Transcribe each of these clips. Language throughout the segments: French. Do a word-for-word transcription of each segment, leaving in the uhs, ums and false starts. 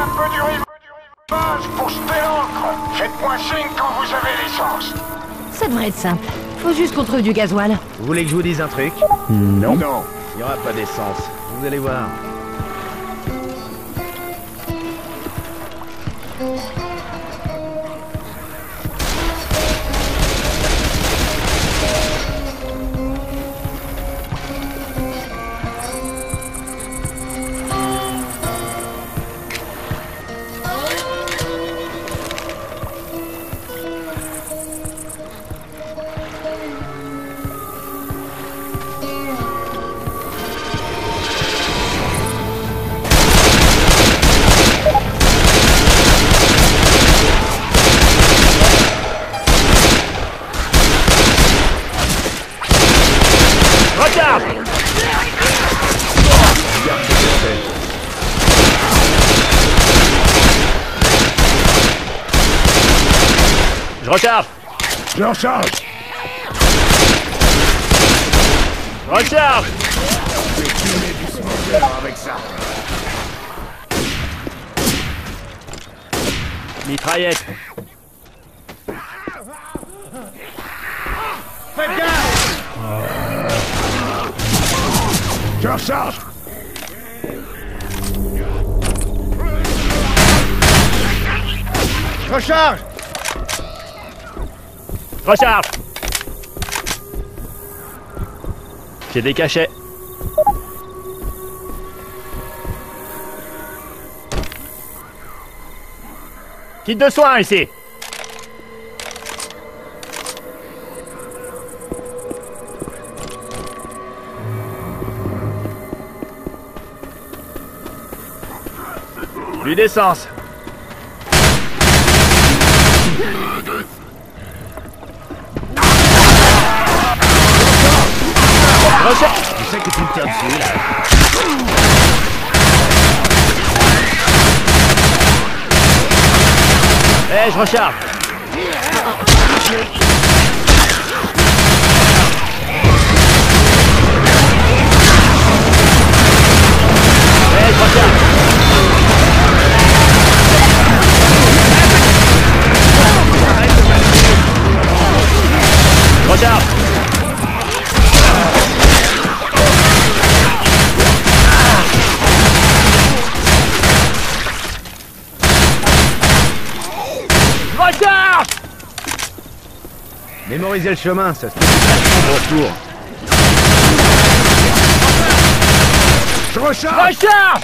un peu du rivage pour jeter l'ancre. Faites-moi signe quand vous avez l'essence. Ça devrait être simple. Faut juste qu'on trouve du gasoil. Vous voulez que je vous dise un truc? Non. Non. Il n'y aura pas d'essence. Vous allez voir. Regarde! Je recharge! Je recharge. Recharge! Je vais fumer du smoker avec ça. Mitraillette! Faites gaffe! Je recharge. Recharge. Recharge! J'ai des cachets. Kit de soins ici! Plus d'essence. Recharge! Je sais que tu me tiens dessus, là. Eh, je recharge! Eh, je recharge! Recharge! Recharge! Mémorisez le chemin, ça se fait au retour. Je recharge. Recharge!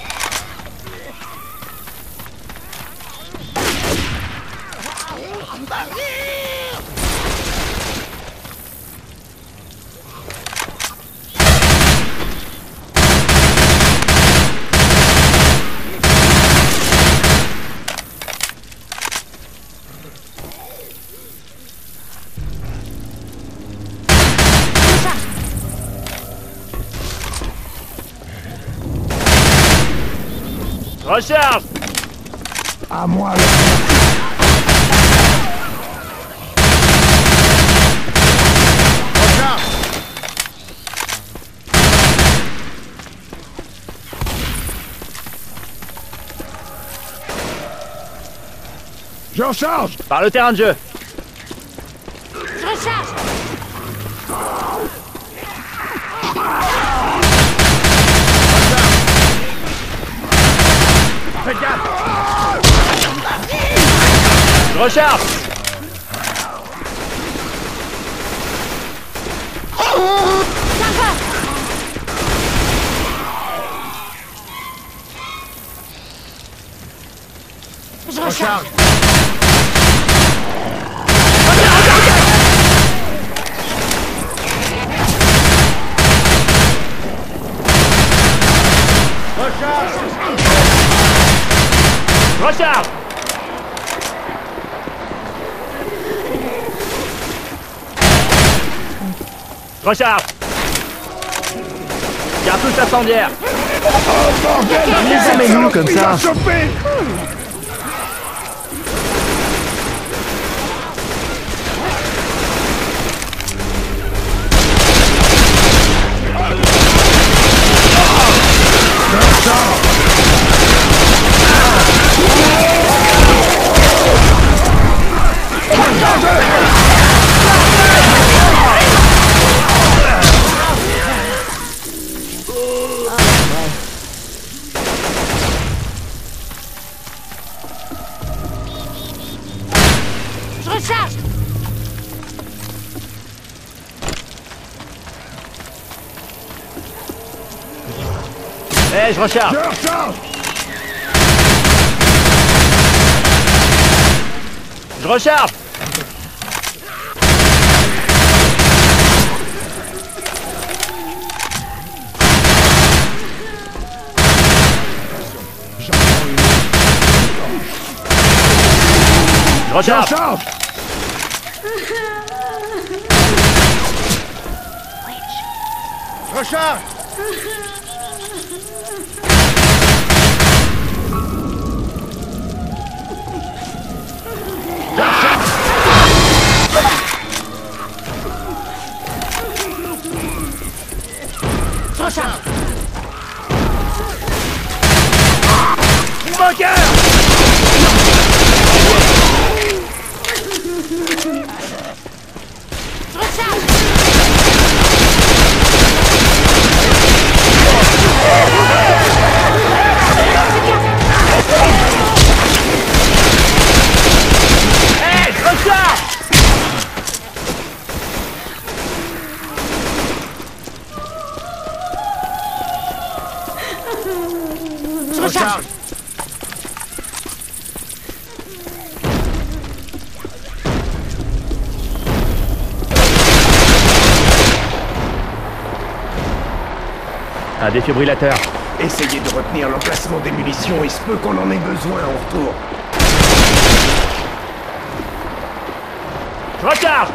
Recharge! À moi, le... Recharge. Je recharge. Par le terrain de jeu. Je recharge. Faites gaffe. Je recharge! Ça va. Je recharge. Recharge! Recharge! Cartouche incendiaire! Oh bordel! Laissez-nous comme Il ça. m'a chopé. Je recharge. Eh, je recharge. Je recharge. Je recharge. Je Je recharge. recharge. Recharge. Je recharge. Mon cœur. Je recharge. Eh, je recharge. Je recharge. Un défibrillateur. Essayez de retenir l'emplacement des munitions, il se peut qu'on en ait besoin en retour. Je recharge.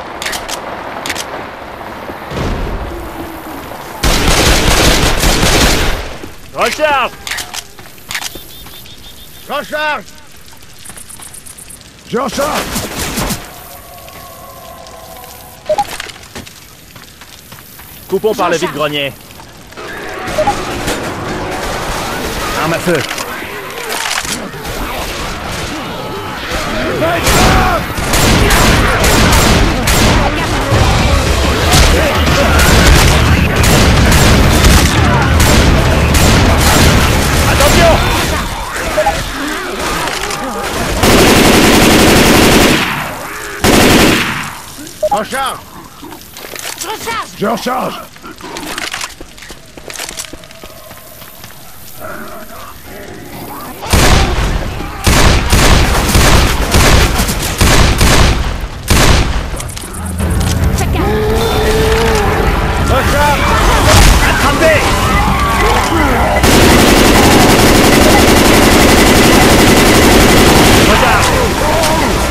Je recharge. Recharge. Je recharge. Coupons par le vide-grenier. Arme à feu. Attention! Recharge. Je recharge. Je recharge. Ça calme. Recharge. Attrapez! Recharge!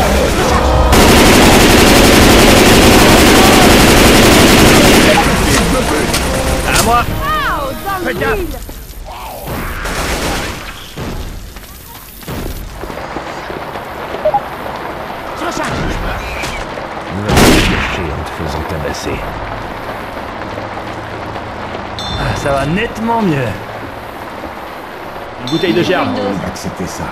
À moi! Oh, dans le Fais gaffe. mille. Je recharge. On va se cacher en te faisant tabasser. Ah, ça va nettement mieux. Une bouteille de germe. On va accepter ça.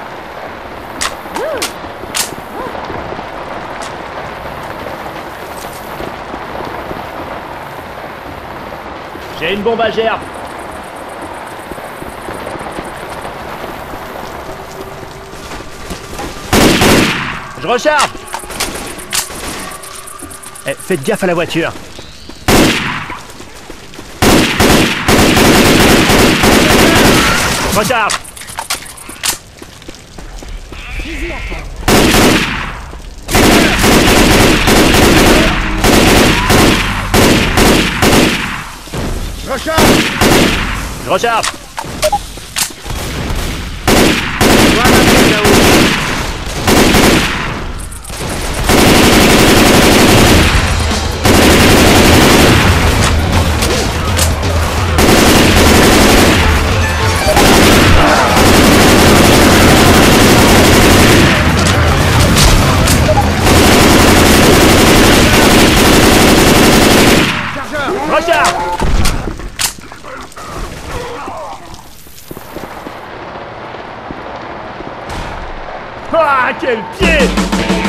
J'ai une bombe à germe. Je recharge. Eh, faites gaffe à la voiture. Recharge. Recharge. Je recharge. Recharge. Ah, quel pied!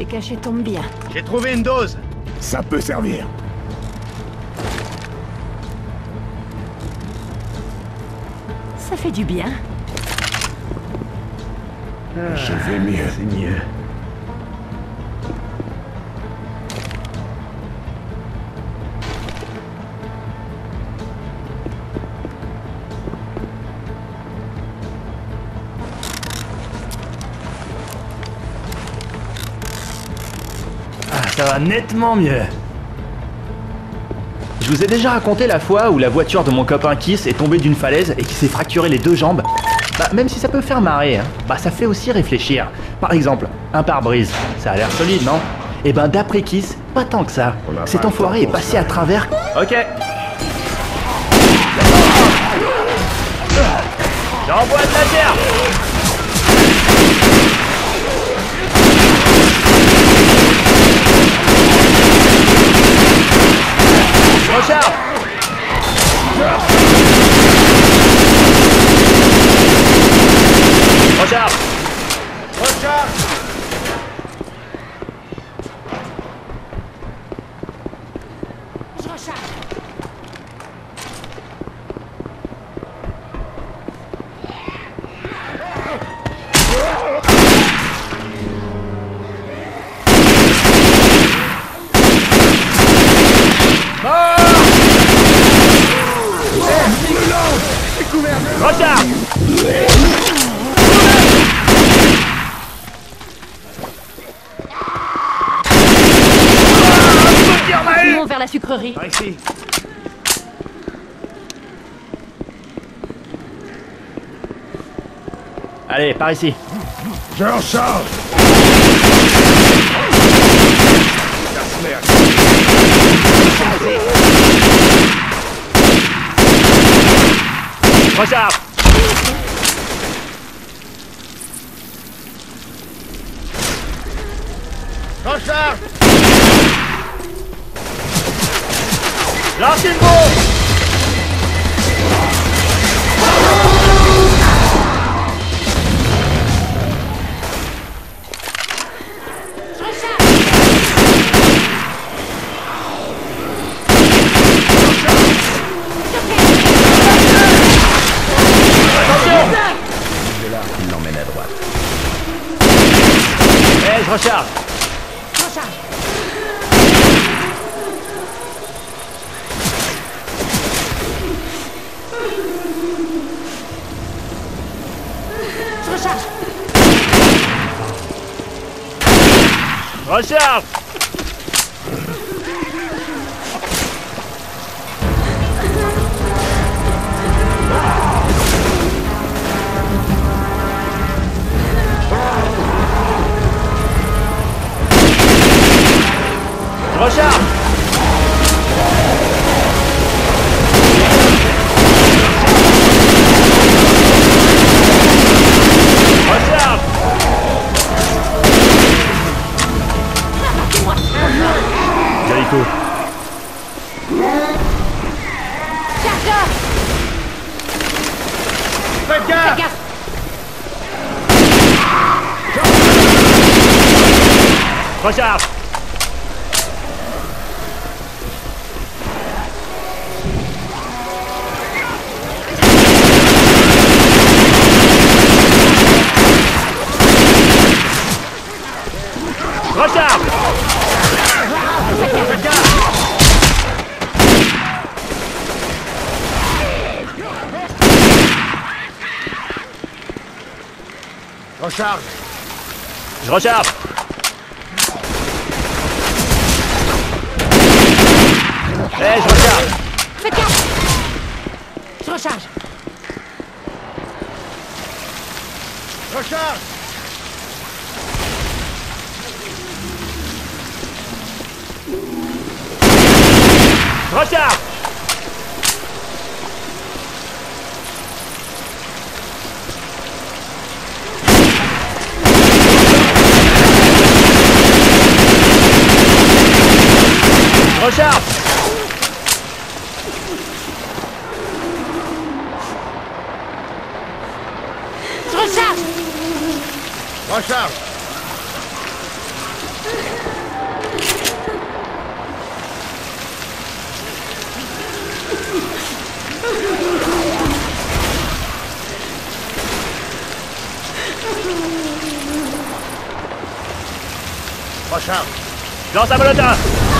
C'est caché, tombe bien. J'ai trouvé une dose. Ça peut servir. Ça fait du bien. Je vais mieux. C'est mieux. Ah, ça va nettement mieux. Je vous ai déjà raconté la fois où la voiture de mon copain Kiss est tombée d'une falaise et qui s'est fracturé les deux jambes. Bah, même si ça peut faire marrer, hein, bah ça fait aussi réfléchir. Par exemple, un pare-brise, ça a l'air solide, non? Et ben d'après Kiss, pas tant que ça. On a Cet pas le enfoiré temps est pour passé ça. à travers... Ok. J'envoie de la terre. Recharge. Recharge. Recharge. Je recharge. Recharge. Continuons vers la sucrerie. Par ici. Allez, par ici. Je recharge. Recharge. Recharge. Lancez une bombe. Je recharge. Il l'emmène à droite. Eh, je recharge. Je recharge. Je recharge. Recharge. Recharge. Recharge. Joli coup. Chargeur. Faites Fais gaffe. gaffe. Recharge. Recharge. Faites gaffe. Recharge. Je recharge. Eh, je recharge. Faites gaffe. Je recharge. Recharge. Je recharge. Je recharge. Je recharge. Recharge. Recharge. Lance un molotov.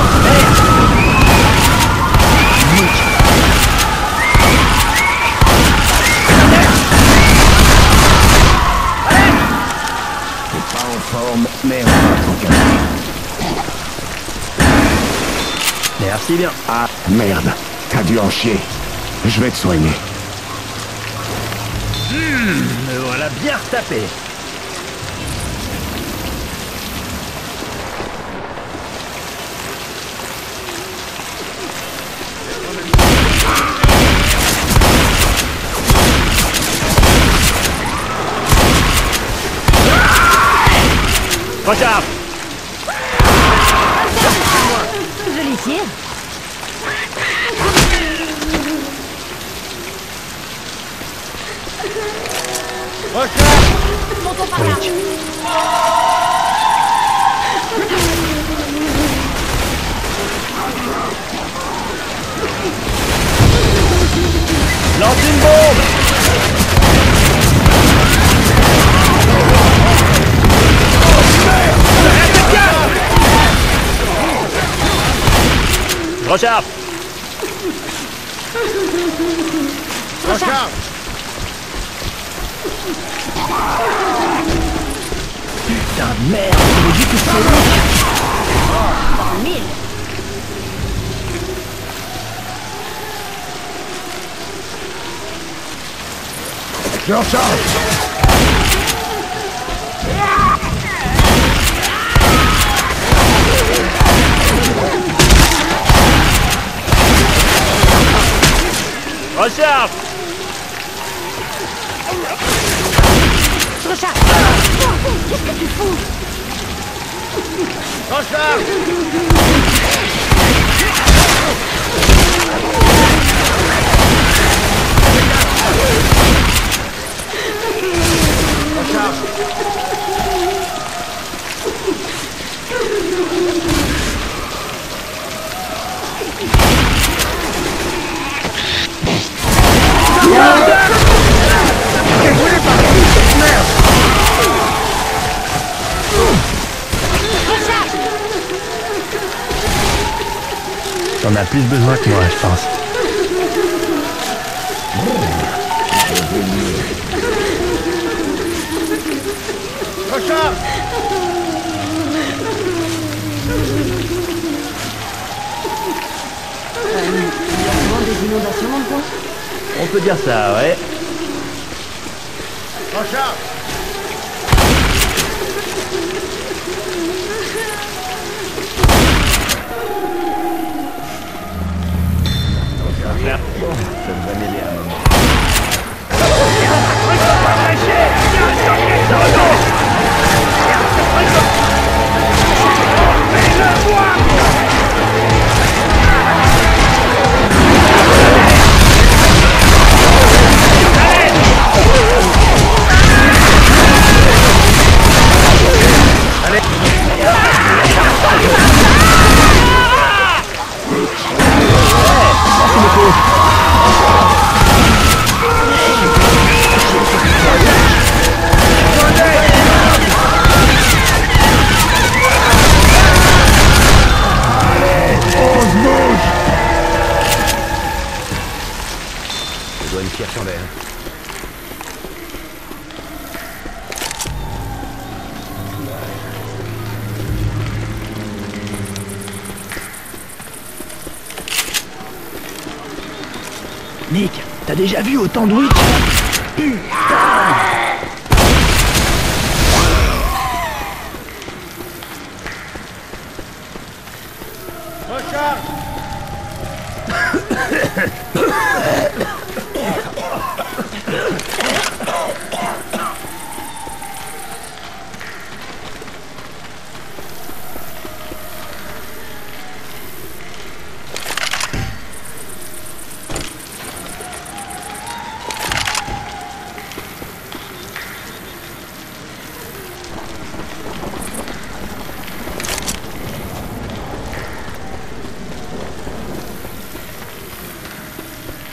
Pas en forme, mais on va s'en calmer. Merci bien. Ah, merde. T'as dû en chier. Je vais te soigner. Me voilà bien retapé. Recharge. Joli tir. Recharge. Montons par là. Lance une bombe. Recharge. Recharge. Putain de merde, j'avais dit que c'est Mille. Je recharge. Recharge. Je recharge. Qu'est-ce que tu fous? Recharge. Recharge. T'en as plus besoin que moi, je pense. Recharge. Il y a souvent des inondations dans le coin? On peut dire ça, ouais. Recharge. Ça devrait m'aider un moment. Je dois une pierre sur l'air. Nick, t'as déjà vu autant de witch? Recharge.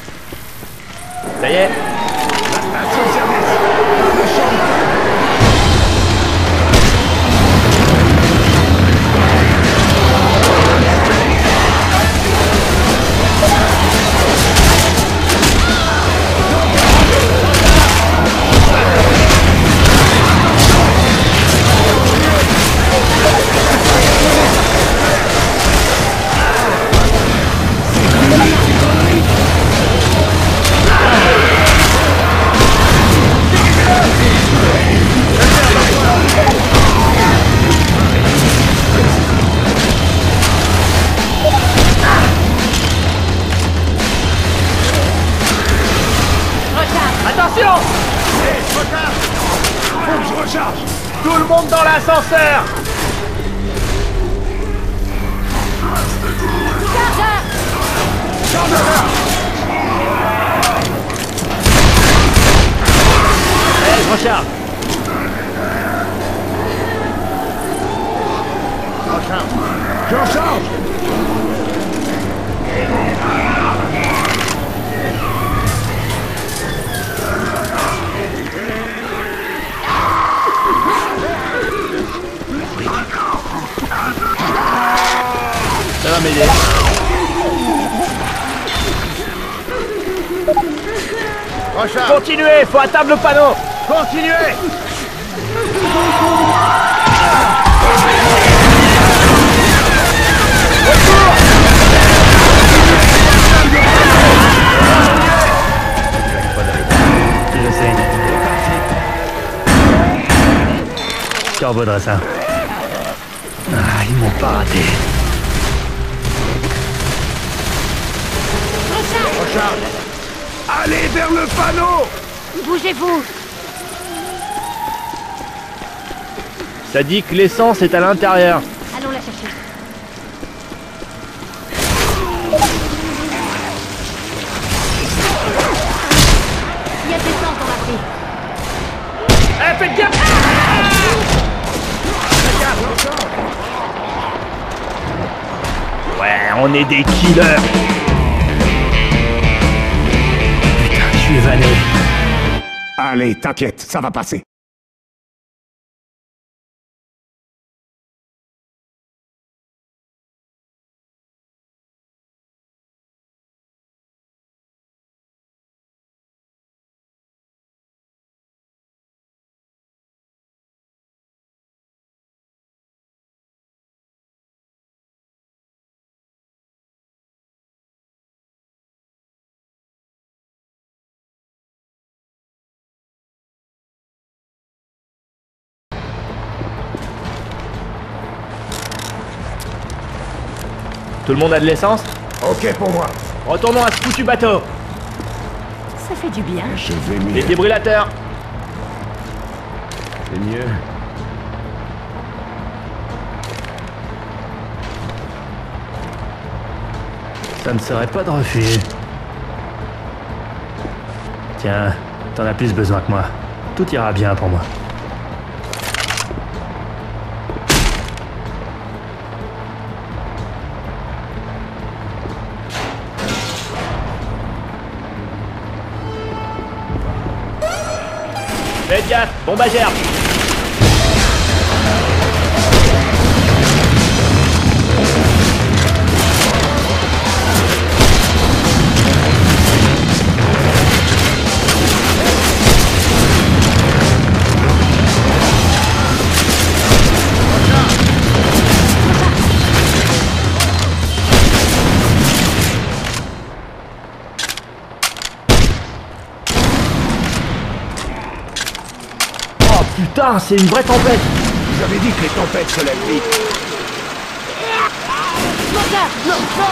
Ça y est. À son service. Monte dans l'ascenseur. Allez, je recharge. J'en charge. Ça va m'aider. Recharge. Continuez, faut atteindre le panneau. Continuez. Je sais. Tu en vaudras ça. Ah, ils m'ont pas raté. Recharge. Allez vers le panneau. Bougez-vous. Ça dit que l'essence est à l'intérieur. Allons la chercher. Il y a de l'essence dans la prise. Eh, faites gaffe! Ouais, on est des killers. Putain, je suis évané. Allez, t'inquiète, ça va passer. Tout le monde a de l'essence? Ok pour moi. Retournons à ce foutu bateau. Ça fait du bien. Je vais Les mieux. débrillateurs. C'est mieux. Ça ne serait pas de refus. Tiens, t'en as plus besoin que moi. Tout ira bien pour moi. Faites gaffe, bombe à gerbe. Oh putain, c'est une vraie tempête. J'avais dit que les tempêtes se lèvent vite. Moteur, non, non.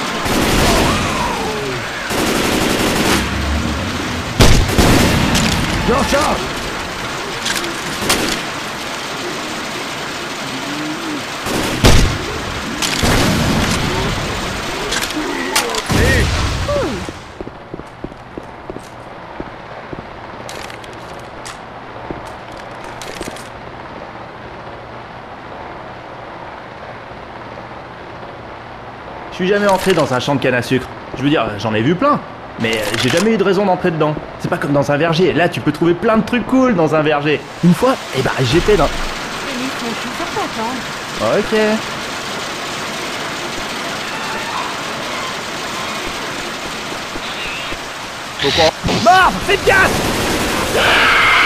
J'en charge. Je suis jamais entré dans un champ de canne à sucre. Je veux dire, j'en ai vu plein. Mais j'ai jamais eu de raison d'entrer dedans. C'est pas comme dans un verger. Là, tu peux trouver plein de trucs cool dans un verger. Une fois, eh ben, j'étais dans... Ellie, ton cul, ça peut attendre. Ok. Faut qu'on... Mort! Faites gaffe!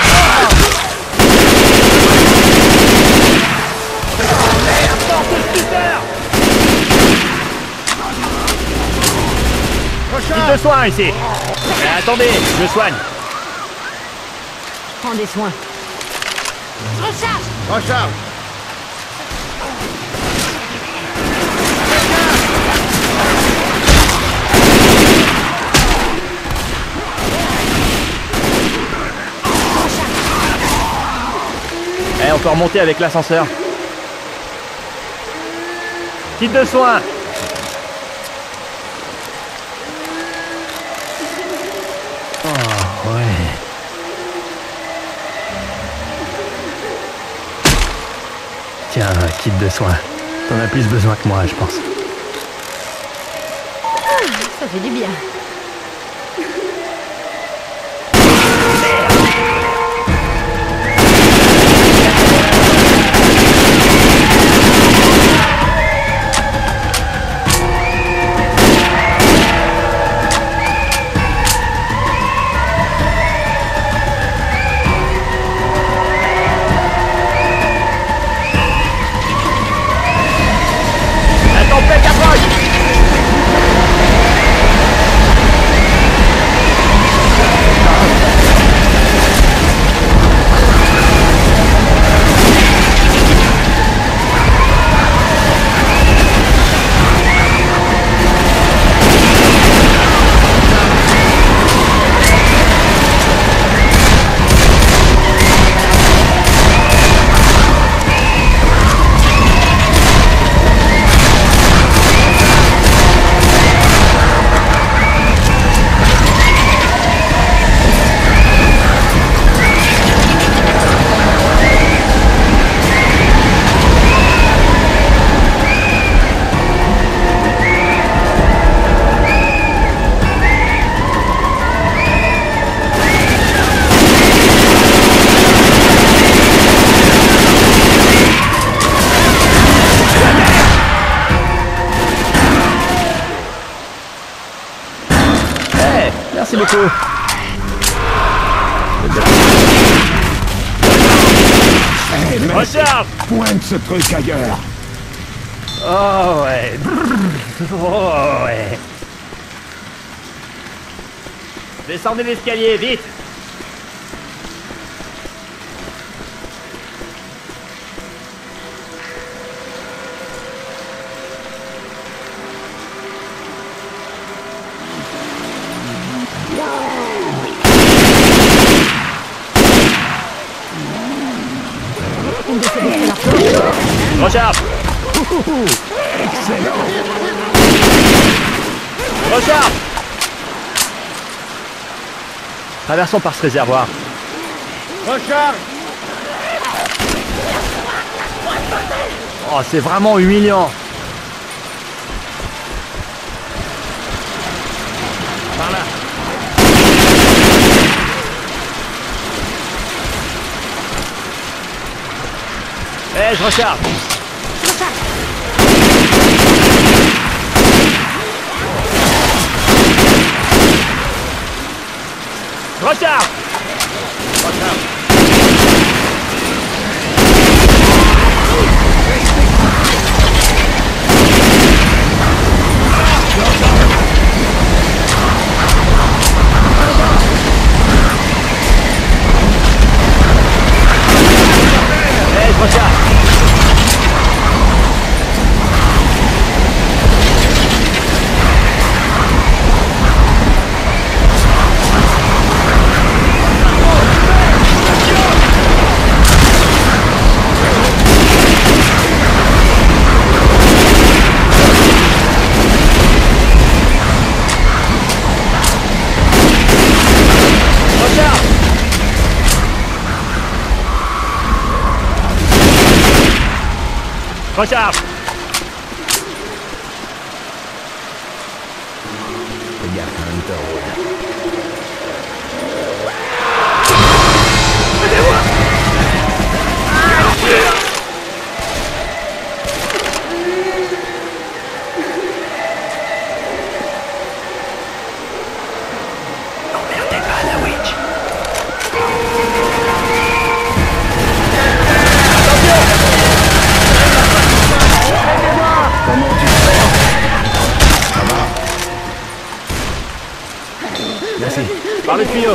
Oh merde, porte le scooter! Kit de soins ici. Eh, attendez, je soigne. Prends des soins. Je recharge. Recharge. Eh, on peut remonter avec l'ascenseur. Kit de soins. Oh, ouais. Tiens, kit de soins. T'en as plus besoin que moi, je pense. Ça fait du bien. Merci beaucoup. Recharge. Pointe ce truc ailleurs. Oh ouais. Oh ouais. Descendez l'escalier, vite. Recharge. Excellent. Recharge. Traversons par ce réservoir. Recharge. Oh, c'est vraiment humiliant. Par là. Eh, je recharge. Je recharge. Recharge. Eh, je recharge. Recharge. N'emmerdez pas la witch. Comment tu te sens? Ça va? Merci. Par le tuyau.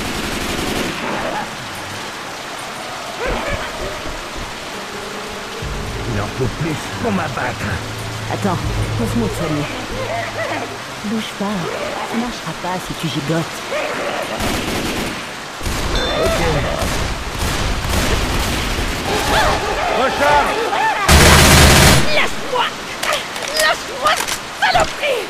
Il en faut plus pour m'abattre. Attends, laisse-moi te soigner. Bouge pas, ça marchera pas si tu gigotes. Ok. Recharge! Lâche-moi! Lâche-moi, saloperie!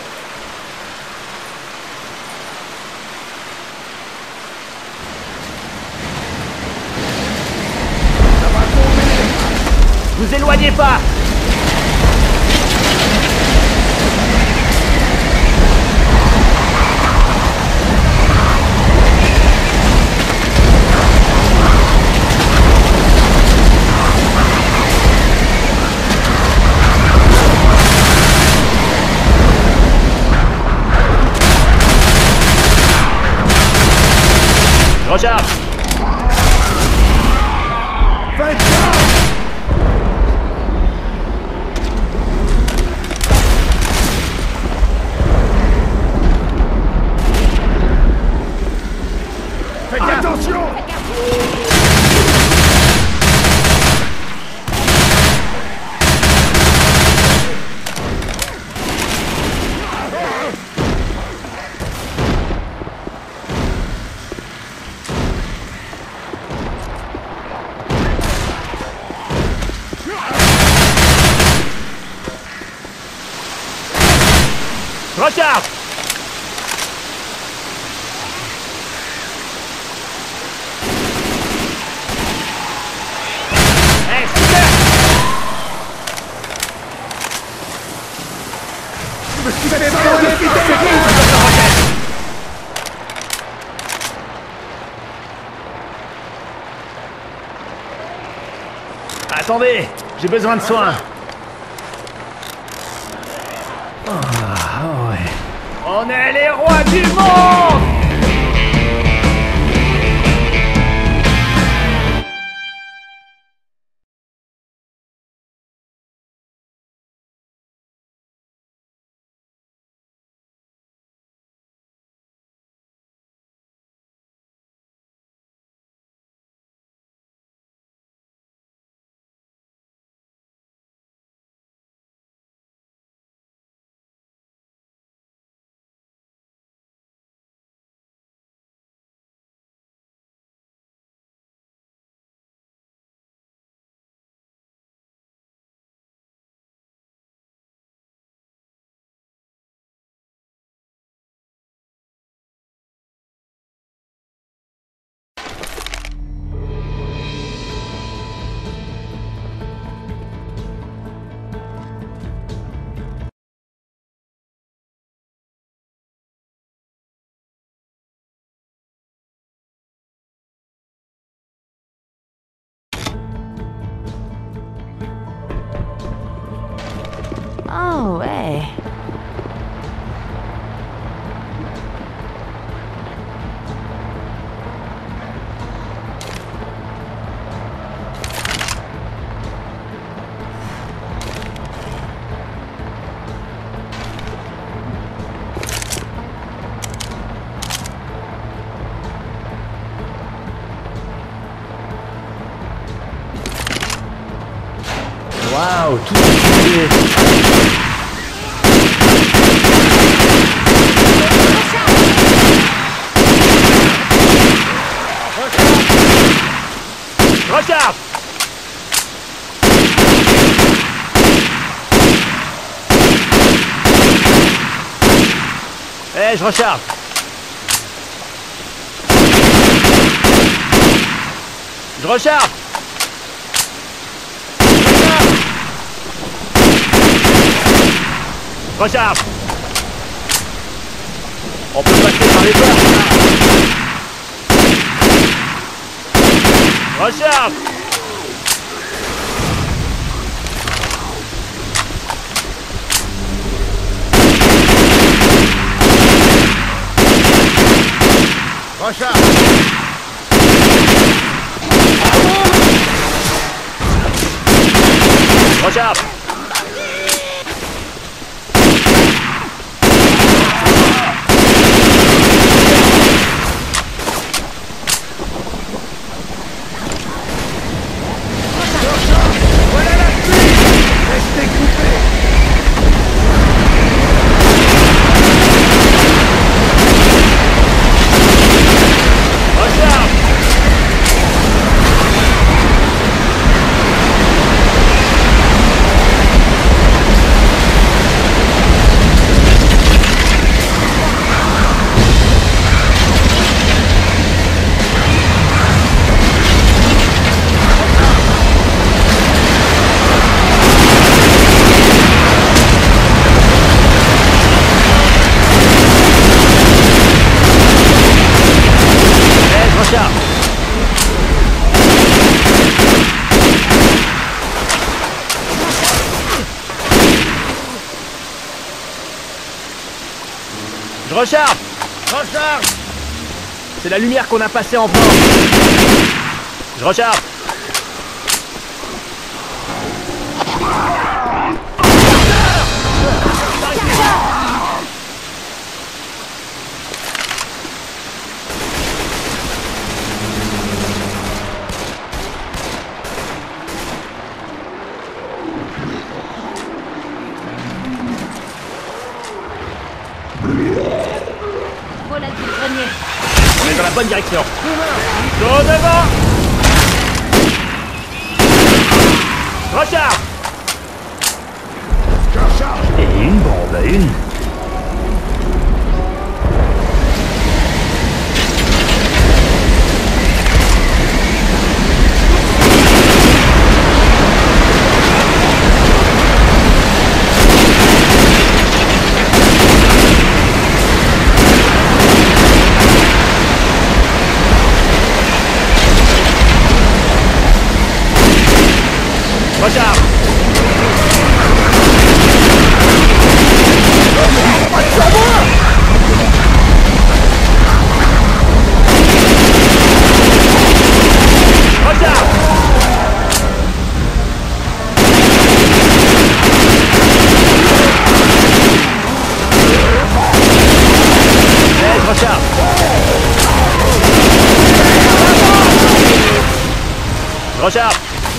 Vous éloignez pas! Recharge! Faites ça! Faites gaffe! Attention! Recharge! Hey, super! Vous avez vraiment évité! Attendez, j'ai besoin de soins. Ah, ouais. On est les rois du monde! Oh, ouais. Waouh, tout est recharge! Eh, je recharge! Je recharge! Recharge! On peut passer par les portes! Recharge! Recharge! Recharge! Restez coupés! Recharge! Je recharge. Recharge. C'est la lumière qu'on a passée en blanc. Je recharge. Voilà du grenier. On est dans la bonne direction. Dos devant. Recharge. Je recharge. Et une bombe, une. Recharge. Recharge. Eh, je recharge. Je recharge.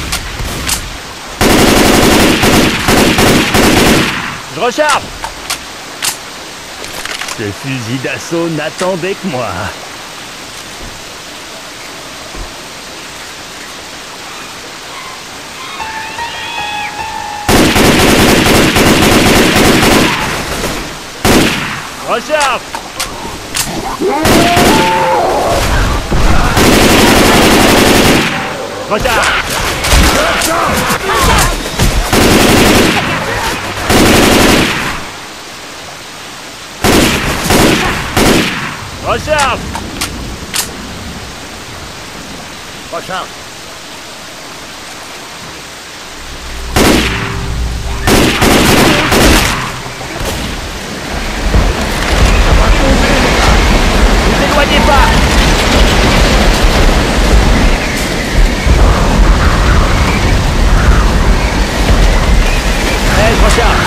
Je recharge. Ce fusil d'assaut n'attendait que moi. Recharge. Recharge. Recharge. Recharge. Ne vous éloignez pas. Eh, je recharge.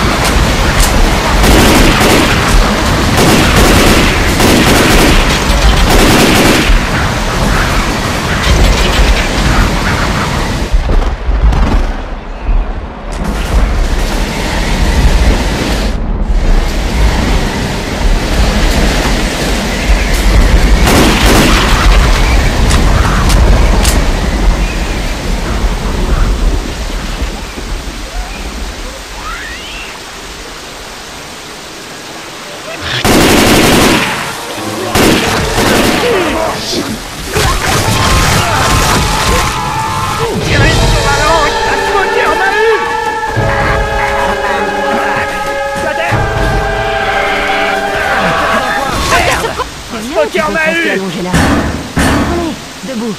Qui en a eu. Allongé là. Allez, debout.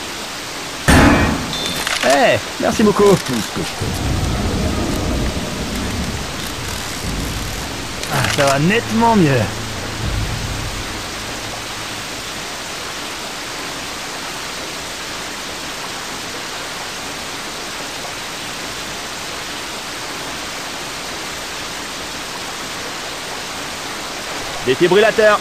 Eh, merci beaucoup. Ah, ça va nettement mieux. Défibrillateur.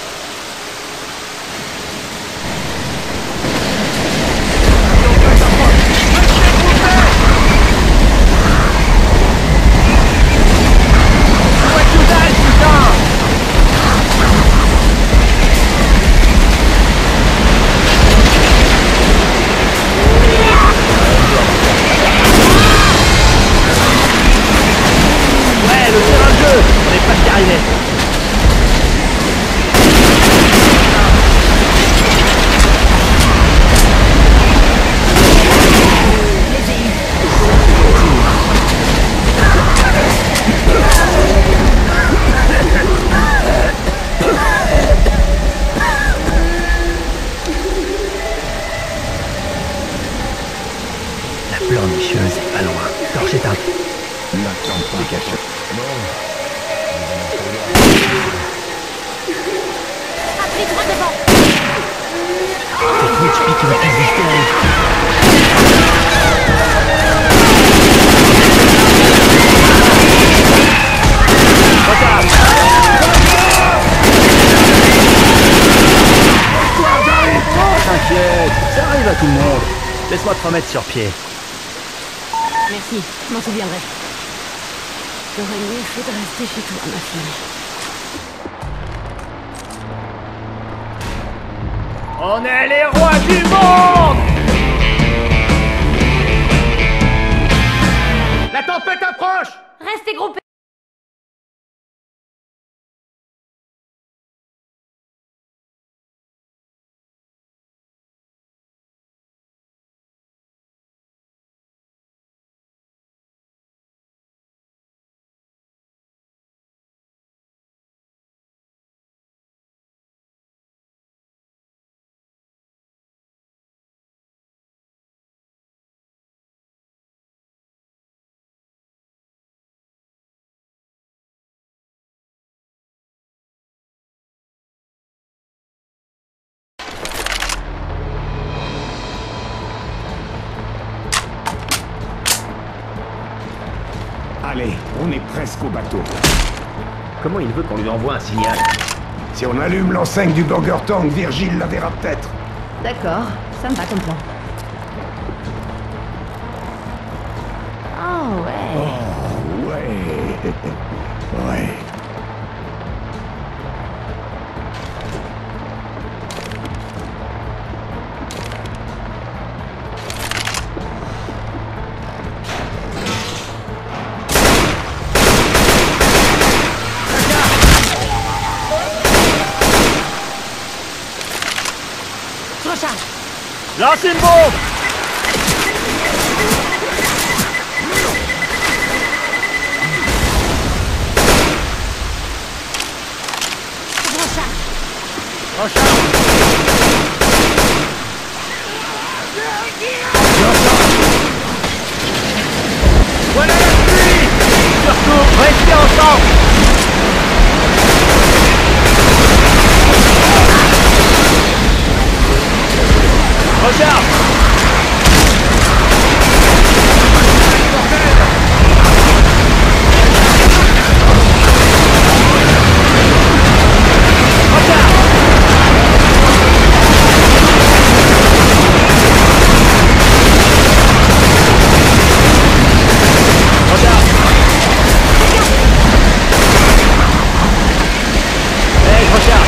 Ouais, le terrain de jeu, on est presque arrivé. La pleurnicheuse est pas loin. Torche éteinte. N'attends pas. Dégage. remettre sur pied. Merci, je m'en souviendrai. J'aurais mieux fait de rester chez toi, ma fille. On est les rois du monde! La tempête approche! Restez groupés! Allez, on est presque au bateau. Comment il veut qu'on lui envoie un signal? Si on allume l'enseigne du Burger Tank, Virgile la verra peut-être. D'accord, ça me va comme plan. Oh ouais. Oh, ouais. Ouais. Je recharge. Lancez une bombe! Je recharge. Voilà la pluie! Surtout, restez ensemble! Recharge! Hey, je recharge!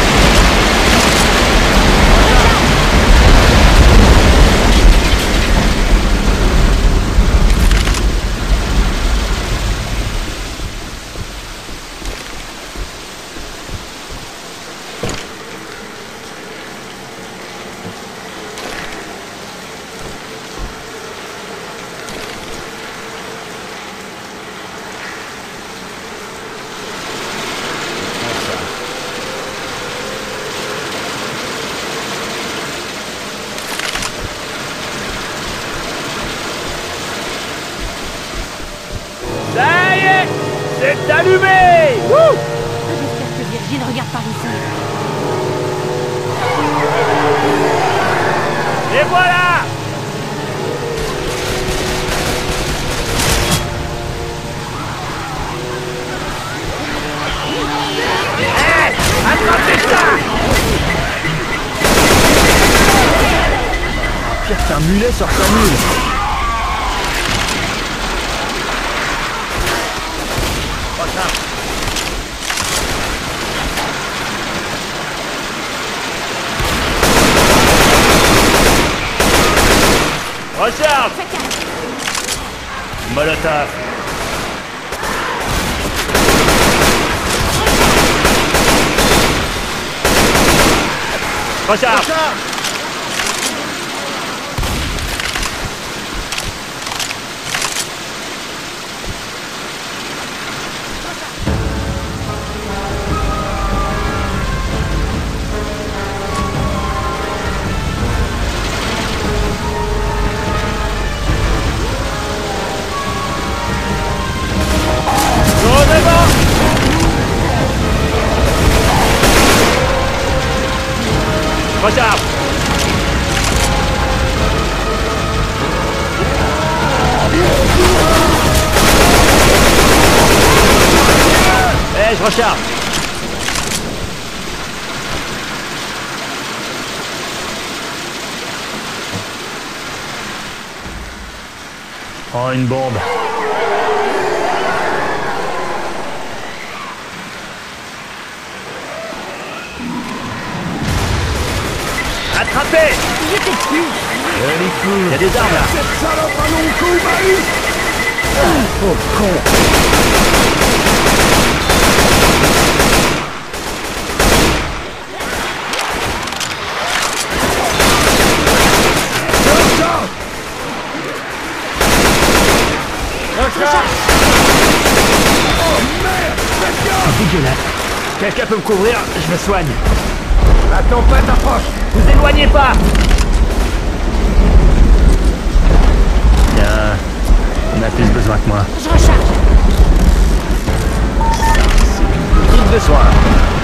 Ça y est! C'est allumé! Wouh! J'espère que Virgile regarde par ici. Et voilà! Hey! Attrapez ça! Pire qu'un mulet sur sa mule. Recharge! Molotov! Recharge! Go devant! Recharge! Eh, je recharge! Oh, une bombe. Attrapez! J'étais dessus. Il y a des armes là. Cette salope a mon coup, Maïs! Oh con. C'est dégueulasse. Quelqu'un peut me couvrir, je me soigne. La tempête approche! Vous éloignez pas. Tiens, on a plus besoin que moi. Je recharge. Kit de soins.